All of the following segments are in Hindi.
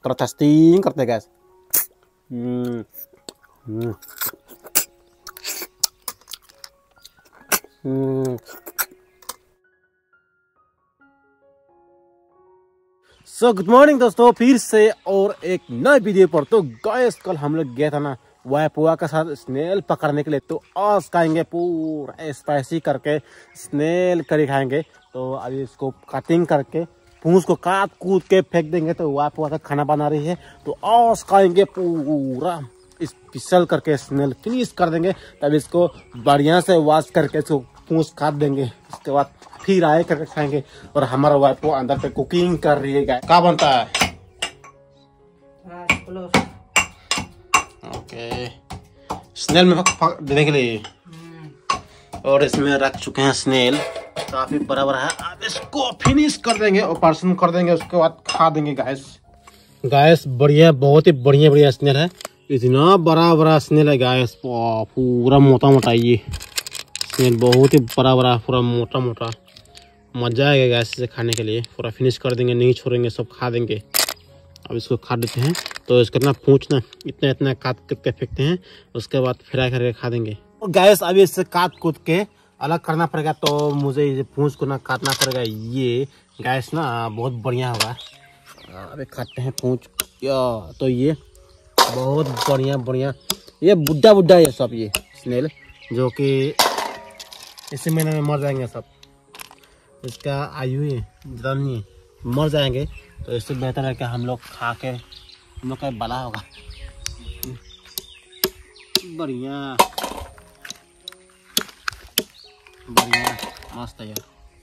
तरह टेस्टिंग करते हैं गैस। सो गुड मॉर्निंग दोस्तों, फिर से और एक नए वीडियो पर। तो गाइस कल हम लोग गए था ना वाइपुआ के साथ स्नेल पकड़ने के लिए, तो आज खाएंगे पूरा स्पाइसी करके स्नेल करी खाएंगे। तो अभी इसको कटिंग करके पूंछ को काट कूद के फेंक देंगे। तो वाइपुआ का खाना बना रही है, तो आज खाएंगे पूरा स्पेशल करके स्नेल फिनिश कर देंगे। तब इसको बढ़िया से वॉश करके इसको पूंछ काट देंगे, उसके बाद फिर आए करके खाएंगे। और हमारा वाइफ वो अंदर पे कुकिंग कर रही है। क्या बनता है? ओके, स्नेल में देने के लिए। और इसमें रख चुके हैं स्नेल, काफी बड़ा बड़ा है। अब इसको फिनिश कर देंगे, ऑपरेशन कर देंगे, उसके बाद खा देंगे गैस। बढ़िया, बहुत ही बढ़िया स्नेल है। इतना बड़ा बड़ा स्नेल है गैस, पूरा मोटा मोटा। ये स्नेल बहुत ही बड़ा पूरा मोटा मोटा। मजा आएगा गैस इसे खाने के लिए। पूरा फिनिश कर देंगे, नहीं छोड़ेंगे, सब खा देंगे। अब इसको खा देते हैं। तो इसका ना पूंछ ना इतना काट के फेंकते हैं, उसके बाद फ्राई करके खा देंगे। और गैस अभी इससे काट कूद के अलग करना पड़ेगा, तो मुझे ये पूंछ को ना काटना पड़ेगा। ये गैस ना बहुत बढ़िया होगा। अभी काटते हैं पूंछ। तो ये बहुत बढ़िया ये बुड्ढा ये सब, ये स्नेल जो कि इसी महीने में मर जाएंगे सब। इसका आयु ही ज़्यादा नहीं, मर जाएंगे। तो इससे बेहतर है कि हम लोग खा के हम लोग का भला होगा। बढ़िया मस्त है यार।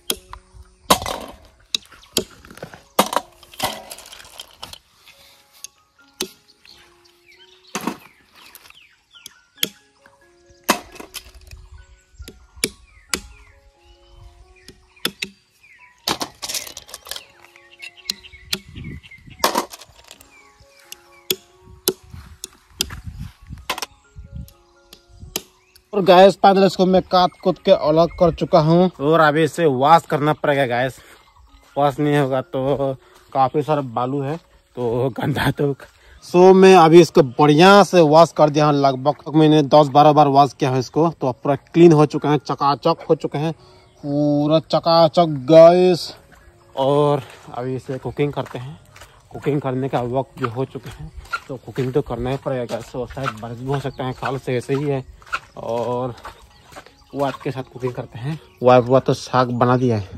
और गैस पैदल इसको मैं काट कूद के अलग कर चुका हूँ। और अभी इसे वॉश करना पड़ेगा गैस। वॉश नहीं होगा तो काफी सारा बालू है तो गंदा। तो मैं अभी इसको बढ़िया से वॉश कर दिया हूँ। लगभग मैंने 10-12 बार वॉश किया है इसको। तो अब पूरा क्लीन हो चुका है, चकाचक हो चुके हैं, पूरा चकाचक गैस। और अभी इसे कुकिंग करते हैं। कुकिंग करने का वक्त भी हो चुके हैं, तो कुकिंग तो करना ही पड़ेगा। तो शायद बर्फ भी हो सकता है, कल से ऐसे ही है। और वाइफ के साथ कुकिंग करते हैं। वाइफ तो साग बना दिया है।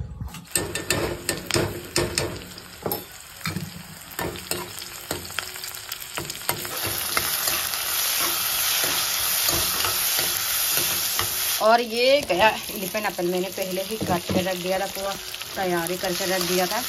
और ये गया एलिफेंट एप्पल मैंने पहले ही काट के रख दिया था, पूरा तैयारी करके रख दिया था।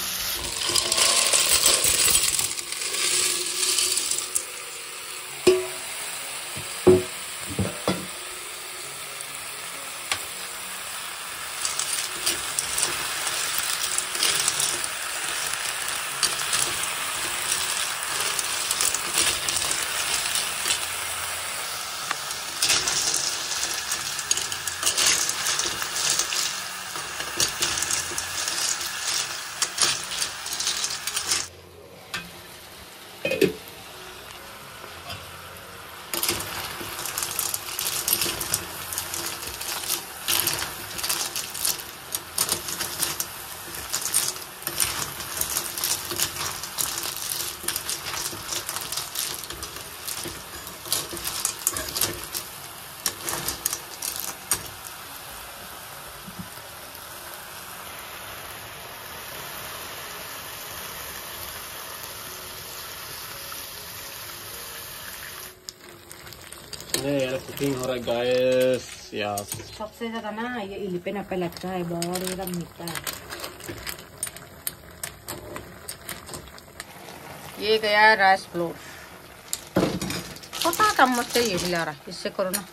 कुकिंग हो रहा है गाइस। यस, सबसे ज्यादा ना ये एलिफेंट एप्पल लगता है, बहुत एकदम मीठा है। ये गया राइस फ्लोर, छोटा चम्मच से ये हिला रहा है, इससे करो ना।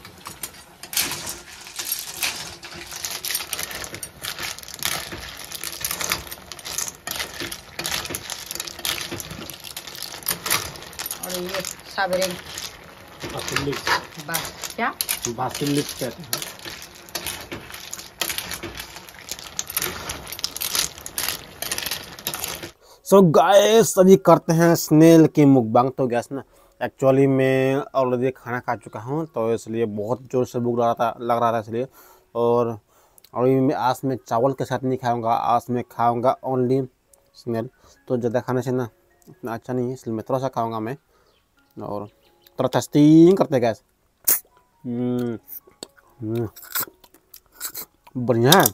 और ये साबरेन बस, क्या बासिलिक कहते हैं। सो गाइस अभी करते हैं स्नेल की मुकबांग। तो गैस ना एक्चुअली मैं ऑलरेडी खाना खा चुका हूँ, तो इसलिए बहुत जोर से भूख लग रहा था इसलिए। और अभी मैं आज में चावल के साथ नहीं खाऊंगा, आज मैं खाऊंगा ओनली स्नेल। तो ज़्यादा खाने से ना इतना अच्छा नहीं है, इसलिए मैं थोड़ा सा खाऊंगा मैं। और थोड़ा टेस्टिंग करते हैं गैस। बढ़िया है।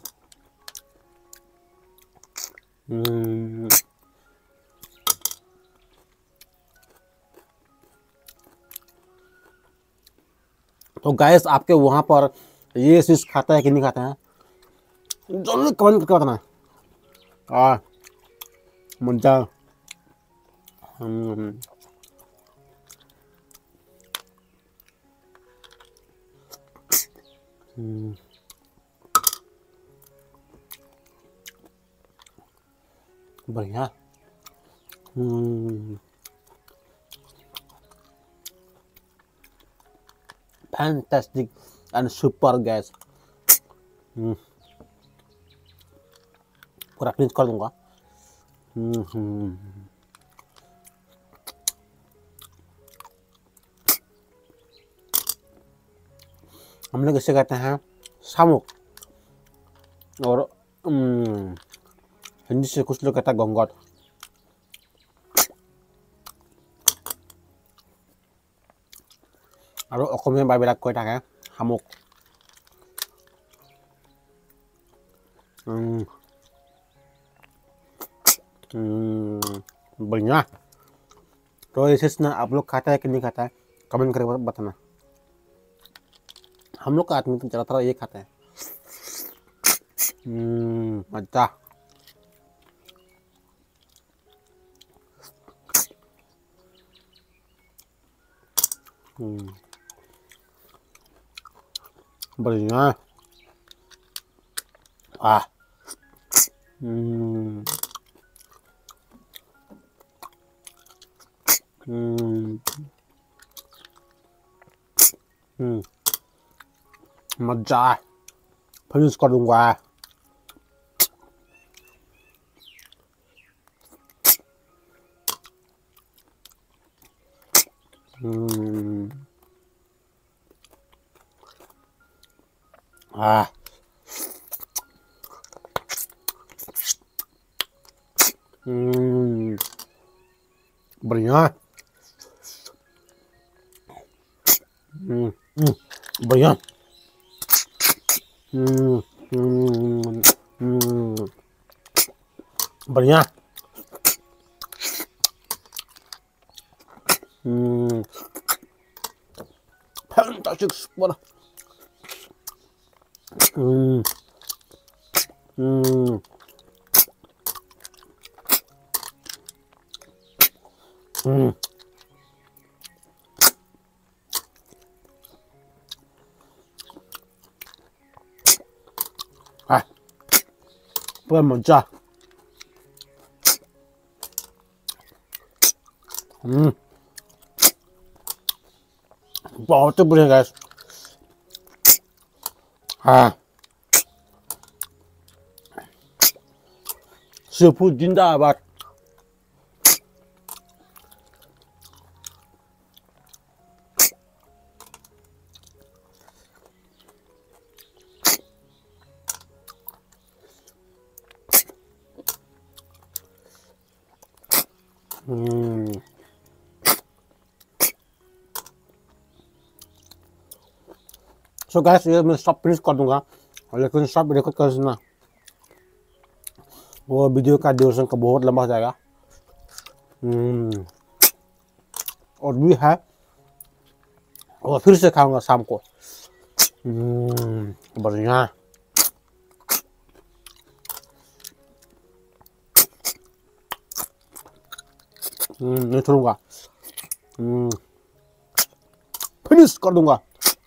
तो गाइस आपके वहाँ पर ये चीज़ खाता है कि नहीं खाता है, जल्दी कमेंट करके बताना। मजा। बढ़िया। फैंटास्टिक एंड सुपर गैस। पूरा फिनिश कर दूंगा। हम लोग इसे कहते हैं शामुक, और हिंदी से कुछ लोग कहते हैं घोंघट। और অসমীয়া বাবিলাক কৈ থাকে শামুক। बढ़िया। तो इसे ना आप लोग खाता है कि नहीं खाता है कमेंट करके बताना। हम लोग का आदमी तो ज़्यादातर ये खाता है। मजा। बढ़िया। मजा। फिनिश कर दूंगा। बढ़िया। बढ़िया। बढ़िया। Fantastic super. पूरा मजा। बहुत बढ़िया गैस। सीफूड जिंदाबाद। सो गैस ये मैं सब फिनिश कर दूंगा, लेकिन सब रिकॉर्ड कर देना, वो वीडियो का ड्यूरेशन का बहुत लंबा हो जाएगा। और भी है, और फिर से खाऊंगा शाम को। बढ़िया। नहीं छोड़ूंगा, फिनिश कर दूंगा।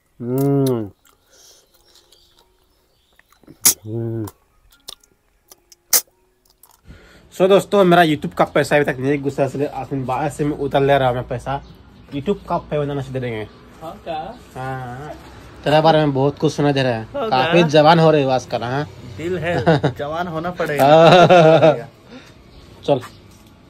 सो दोस्तों मेरा YouTube का पैसा अभी तक नहीं घुसा, इसलिए आसमान बाहर से मैं उतर ले रहा हूँ मैं पैसा। YouTube का पैसा से दे देंगे। हाँ, तेरे बारे में बहुत कुछ सुना दे रहा है, काफी जवान हो रहे हो आजकल। हाँ दिल है जवान होना पड़ेगा। चल।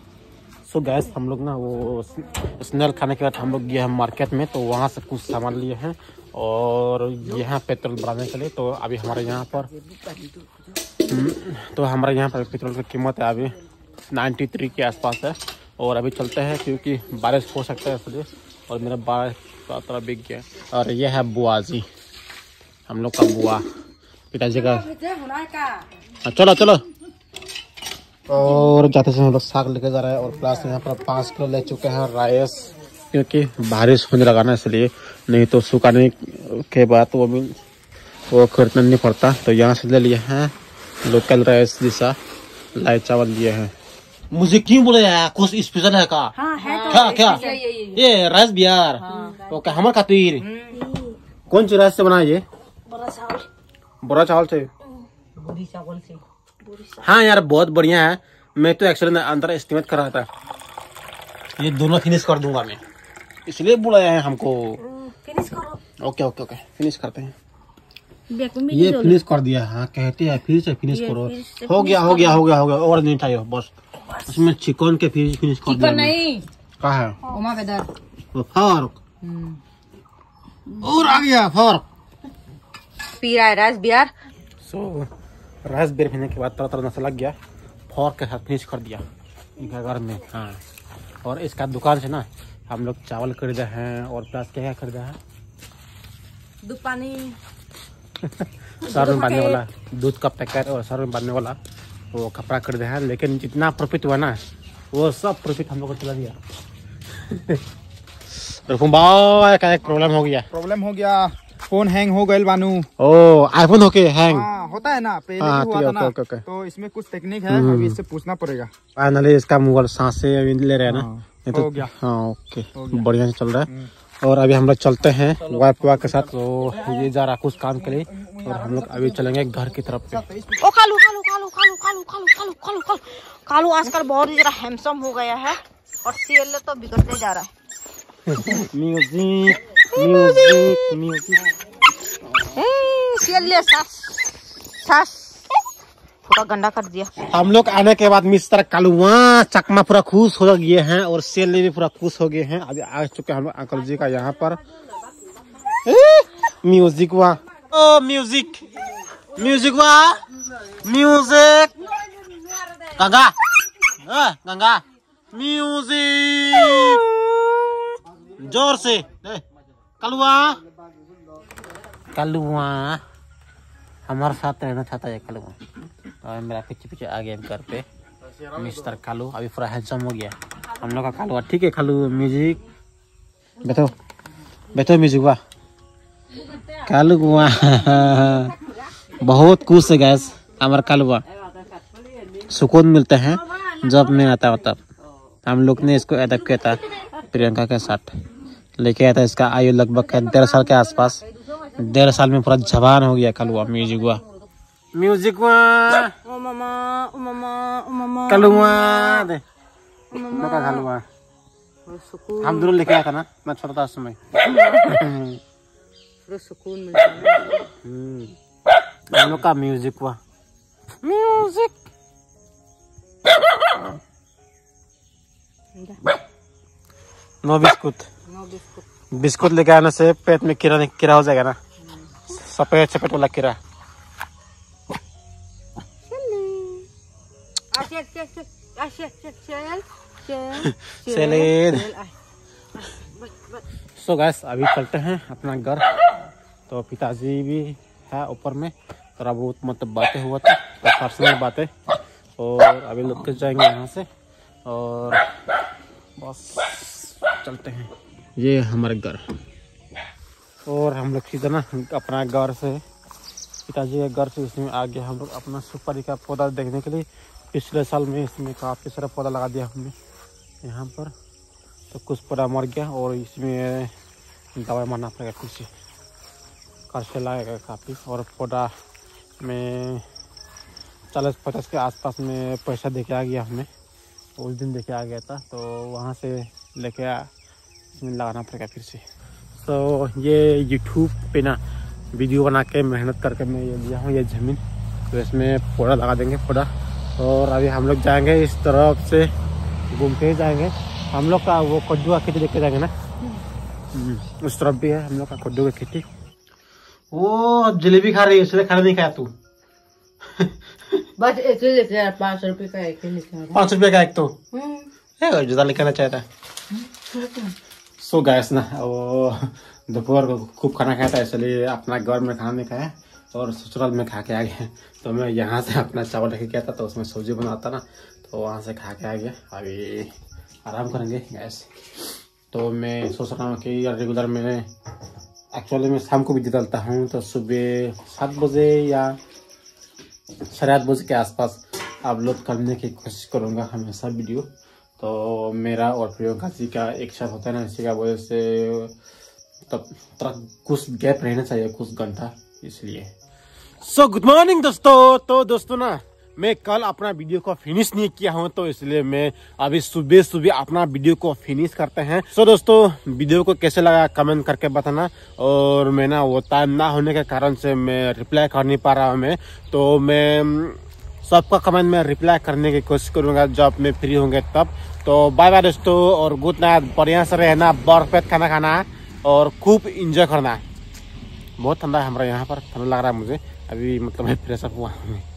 सो गैस हम लोग ना वो स्नैल खाने के बाद हम लोग गए हैं मार्केट में, तो वहाँ से कुछ सामान लिए हैं और यहाँ पेट्रोल बढ़ाने के लिए। तो अभी हमारे यहाँ पर पेट्रोल की कीमत है अभी 93 के आसपास है। और अभी चलते हैं क्योंकि बारिश हो सकता है इसलिए, और मेरा बाल थोड़ा बिक गया। और ये है बुआ जी, हम लोग का बुआ, पिताजी का। चलो चलो। और जाते समय हम लोग साग लेके जा रहे हैं और प्लस यहाँ पर 5 किलो ले चुके हैं राइस, क्योंकि बारिश होने लगा ना इसलिए, नहीं तो सुखाने के बाद वो खरीदना नहीं पड़ता। तो यहाँ से ले लिए हैं लोकल राइस जैसा लाल चावल लिए हैं। मुझे क्यों बोले यार कुछ स्पेशल है का? हाँ, है तो क्या क्या ये राइस बिहार? ओके, हमारे खातिर कौन सी राइस से बना ये? बड़ा चावल से। हाँ यार बहुत बढ़िया है। मैं तो एक्चुअली अंदर एस्टिमेट कर रहा था, ये दोनों फिनिश कर दूंगा मैं, इसलिए बुलाया है हमको। फिनिश करो। ओके ओके ओके, फिनिश करते हैं। ये फिनिश कर दिया। हाँ कहते हैं फिर से फिनिश करो। हो गया हो गया हो गया हो गया, और नहीं चाहिए बस। उसमें चिकन के फिनिश कर दिया। नहीं कहा है फर्क और आ गया फर्क। पी रहा है rice Bihar. So rice beer पीने के बाद तरह नशा लग गया, फॉर्क के साथ फिनिश कर दिया इनका घर में। हाँ, और इसका दुकान से ना हम लोग चावल खरीदे हैं और प्लस क्या खरीदा है? दूध पानी 100 में बांधने वाला दूध का पैकेट और 100 में बांधने वाला वो कपड़ा खरीदे हैं। लेकिन जितना प्रॉफिट हुआ ना वो सब प्रॉफिट हम लोग को चला दिया। का एक प्रॉब्लम हो गया, फोन हैंग हो गए बानू। ओ आईफोन होके हैंग होता है ना, पहले भी हुआ था ना। तो इसमें कुछ टेक्निक है, अभी इससे पूछना पड़ेगा। फाइनली इसका मोबाइल सांस से अभी ले रहे हैं ना। हो गया। हाँ ओके, बढ़िया से चल रहा है। और अभी हम लोग चलते हैं वाइफ के साथ। तो ये जा रहा कुछ काम के लिए और हम लोग अभी चलेंगे घर की तरफ पे। ओ कालू कालू कालू कालू कालू कालू कालू कालू कालू कालू आजकल बहुत ही जरा हैंडसम हो गया है और सीएल तो बिगड़ते जा रहा है। Music music music. सीएल सास पूरा गंदा कर दिया। हम लोग आने के बाद मिस्टर कालू वहाँ चकमा पूरा खुश हो गए हैं और सेल भी पूरा खुश हो गए हैं। अभी आ चुके हैं हम लोग अंकल जी का यहाँ पर। म्यूजिक हुआ, ओ म्यूजिक म्यूजिक हुआ, म्यूजिक गंगा गंगा म्यूजिक जोर से। कलुआ कलुआ हमारे साथ रहना चाहता है कलुआ। और मेरा पीछे पीछे आ गया घर पे मिस्टर कालू। अभी पूरा हैंडसम हो गया हम लोग का कालू। ठीक है कालू, म्यूजिक बैठो बैठो म्यूजिक वाह कालू वाह। बहुत खुश है गैस हमारा कालू। सुकून मिलते हैं जब मैं आता हूँ तब। हम लोग ने इसको अडॉप्ट किया था प्रियंका के साथ, लेके आया था। इसका आयु लगभग 1.5 साल के आसपास। 1.5 साल में पूरा जवान हो गया कालुआ। म्यूजिक हुआ म्यूजिक हुआ कालुआ दे कालुआ। हम दोनों लेके आया था ना, मैं छोटा था उस समय। सुकून मिलता है। हम लोग का म्यूजिक हुआ म्यूजिक। नो बिस्कुट बिस्कुट लेके आने से पेट में कीड़ा हो जाएगा ना, सफेद सफेद वाला कीड़ा। सो गाइस अभी चलते हैं अपना घर। तो पिताजी भी है ऊपर में, थोड़ा बहुत मतलब बातें हुआ था तो पर्सनल बातें। और अभी लोग जाएंगे यहाँ से और बस चलते हैं। ये हमारे घर और हम लोग सीधा ना अपना घर से पिताजी के घर से इसमें आ गया हम लोग अपना सुपारी का पौधा देखने के लिए। पिछले साल में इसमें काफ़ी सारा पौधा लगा दिया हमने यहाँ पर, तो कुछ पौधा मर गया और इसमें दवाई मारना पड़ेगा, कुछ खर्चा लगेगा काफ़ी। और पौधा में 40-50 के आसपास में पैसा देके आ गया हमें, उस दिन देके आ गया था। तो वहाँ से लेके इसमें लगाना पड़ेगा फिर से। तो ये यूट्यूब पे ना वीडियो बना के मेहनत करके मैं ये लिया हूँ ये ज़मीन, तो इसमें पौधा लगा देंगे पौधा। और अभी हम लोग जाएंगे इस तरफ से घूमते ही जाएंगे। हम लोग का वो कद्दू का खेती देख जाएंगे ना, उस तरफ भी है हम लोग का कद्दू की खेती। वो जलेबी खा रही है इसलिए खाना नहीं खाया तू। बस ऐसे लेते हैं 5 रुपए का एक ही लेते हैं। 5 रुपये का एक तो ज्यादा लेकर चाहता है। सो गैस ना वो दोपहर को खूब खाना खाया था, इसलिए अपना घर में खाना नहीं खाया और ससुराल में खा के आ गया। तो मैं यहाँ से अपना चावल लेके गया था, तो उसमें सब्जी बनाता ना, तो वहाँ से खा के आ गया। अभी आराम करेंगे गैस। तो मैं सोच रहा हूँ कि रेगुलर में एक्चुअली मैं शाम को भी डालता हूँ, तो सुबह 7 बजे या 8:30 बजे के आसपास अपलोड करने की कोशिश करूँगा हमेशा वीडियो। तो मेरा और प्रियंका जी का एक साथ होता है ना, इसी का वजह से तब कुछ गैप रहना चाहिए, कुछ घंटा, इसलिए। सो गुड मॉर्निंग दोस्तों। तो दोस्तों ना मैं कल अपना वीडियो को फिनिश नहीं किया हूँ, तो इसलिए मैं अभी सुबह सुबह अपना वीडियो को फिनिश करते हैं। सो दोस्तों वीडियो को कैसे लगा कमेंट करके बताना। और मैं ना वो टाइम ना होने के कारण से मैं रिप्लाई कर नहीं पा रहा हूँ मैं, तो मैं सबका कमेंट में रिप्लाई करने की कोशिश करूंगा जब मैं फ्री होंगे तब। तो बाय बाय दोस्तों और गुड नाइट। बढ़िया से रहना, भरपेट खाना खाना और खूब इंजॉय करना। बहुत ठंडा है हमारा यहाँ पर, ठंडा लग रहा है मुझे अभी, मतलब मैं फ्रेश अप हुआ हूँ।